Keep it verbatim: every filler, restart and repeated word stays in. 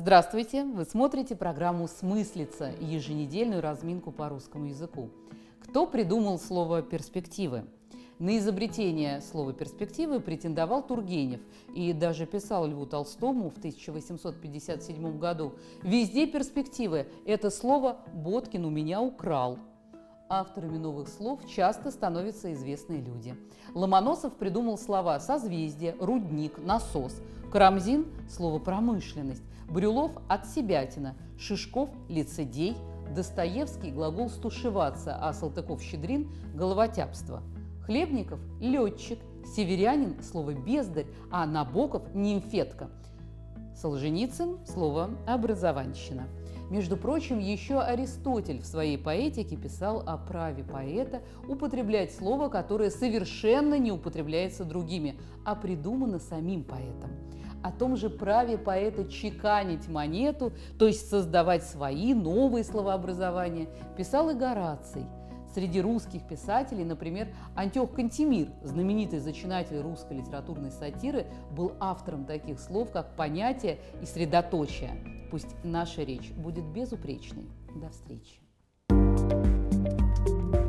Здравствуйте! Вы смотрите программу «Смыслица» – еженедельную разминку по русскому языку. Кто придумал слово «перспективы»? На изобретение слова «перспективы» претендовал Тургенев и даже писал Льву Толстому в тысяча восемьсот пятьдесят седьмом году: «Везде перспективы. Это слово Боткин у меня украл». Авторами новых слов часто становятся известные люди. Ломоносов придумал слова «созвездие», «рудник», «насос», Карамзин – слово «промышленность», Брюлов – «отсебятина», Шишков – «лицедей», Достоевский – глагол «стушеваться», а Салтыков-Щедрин – «головотяпство». Хлебников – летчик, Северянин – слово «бездарь», а Набоков – «нимфетка». Солженицын – слово «образованщина». Между прочим, еще Аристотель в своей поэтике писал о праве поэта употреблять слово, которое совершенно не употребляется другими, а придумано самим поэтом. О том же праве поэта чеканить монету, то есть создавать свои новые словообразования, писал и Гораций. Среди русских писателей, например, Антиох Кантемир, знаменитый зачинатель русской литературной сатиры, был автором таких слов, как «понятие» и «средоточие». Пусть наша речь будет безупречной. До встречи!